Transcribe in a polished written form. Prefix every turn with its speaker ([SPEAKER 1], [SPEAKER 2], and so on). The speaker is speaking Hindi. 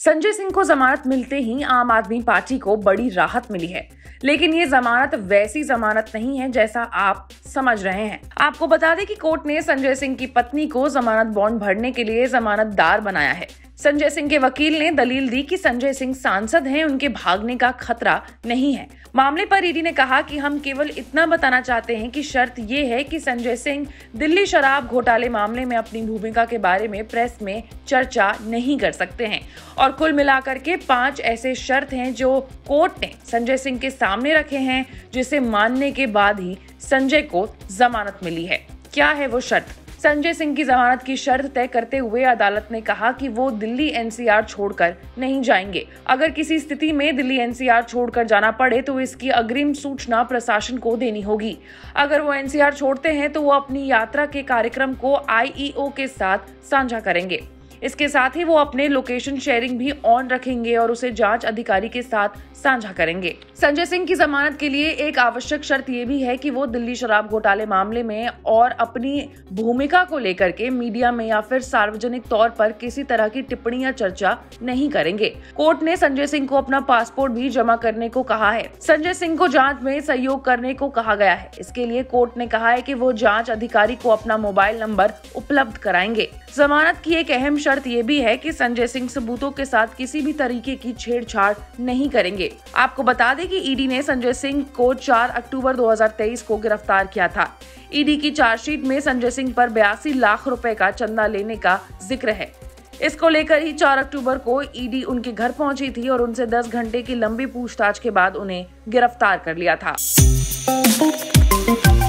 [SPEAKER 1] संजय सिंह को जमानत मिलते ही आम आदमी पार्टी को बड़ी राहत मिली है, लेकिन ये जमानत वैसी जमानत नहीं है जैसा आप समझ रहे हैं। आपको बता दें कि कोर्ट ने संजय सिंह की पत्नी को जमानत बॉन्ड भरने के लिए जमानतदार बनाया है। संजय सिंह के वकील ने दलील दी कि संजय सिंह सांसद हैं, उनके भागने का खतरा नहीं है। मामले पर ईडी ने कहा कि हम केवल इतना बताना चाहते हैं कि शर्त ये है कि संजय सिंह दिल्ली शराब घोटाले मामले में अपनी भूमिका के बारे में प्रेस में चर्चा नहीं कर सकते हैं। और कुल मिलाकर के 5 ऐसे शर्त हैं जो कोर्ट ने संजय सिंह के सामने रखे हैं, जिसे मानने के बाद ही संजय को जमानत मिली है। क्या है वो शर्त? संजय सिंह की जमानत की शर्त तय करते हुए अदालत ने कहा कि वो दिल्ली एनसीआर छोड़कर नहीं जाएंगे। अगर किसी स्थिति में दिल्ली एनसीआर छोड़कर जाना पड़े तो इसकी अग्रिम सूचना प्रशासन को देनी होगी। अगर वो एनसीआर छोड़ते हैं तो वो अपनी यात्रा के कार्यक्रम को आईईओ के साथ साझा करेंगे। इसके साथ ही वो अपने लोकेशन शेयरिंग भी ऑन रखेंगे और उसे जांच अधिकारी के साथ साझा करेंगे। संजय सिंह की जमानत के लिए एक आवश्यक शर्त ये भी है कि वो दिल्ली शराब घोटाले मामले में और अपनी भूमिका को लेकर के मीडिया में या फिर सार्वजनिक तौर पर किसी तरह की टिप्पणी या चर्चा नहीं करेंगे। कोर्ट ने संजय सिंह को अपना पासपोर्ट भी जमा करने को कहा है। संजय सिंह को जांच में सहयोग करने को कहा गया है। इसके लिए कोर्ट ने कहा है कि वो जांच अधिकारी को अपना मोबाइल नंबर उपलब्ध कराएंगे। जमानत की एक अहम शर्त ये भी है कि संजय सिंह सबूतों के साथ किसी भी तरीके की छेड़छाड़ नहीं करेंगे। आपको बता दें कि ईडी ने संजय सिंह को 4 अक्टूबर 2023 को गिरफ्तार किया था। ईडी की चार्जशीट में संजय सिंह पर 82 लाख रुपए का चंदा लेने का जिक्र है। इसको लेकर ही 4 अक्टूबर को ईडी उनके घर पहुंची थी और उनसे 10 घंटे की लंबी पूछताछ के बाद उन्हें गिरफ्तार कर लिया था।